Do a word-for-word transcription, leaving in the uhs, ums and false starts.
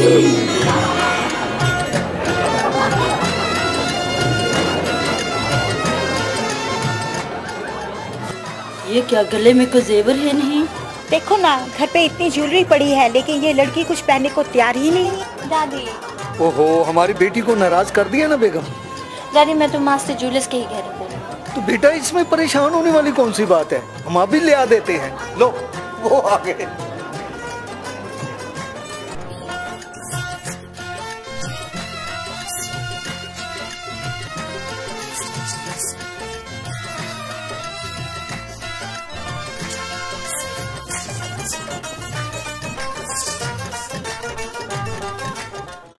ये क्या गले में कोई जेवर है नहीं? देखो ना, घर पे इतनी ज्वेलरी पड़ी है लेकिन ये लड़की कुछ पहनने को तैयार ही नहीं है। दादी, ओहो, हमारी बेटी को नाराज कर दिया ना बेगम। दादी मैं तो मास्टर ज्वेलर्स के ही कह रही हूँ। तो बेटा इसमें परेशान होने वाली कौन सी बात है, हम अभी ले आ देते हैं। लो वो आ गए।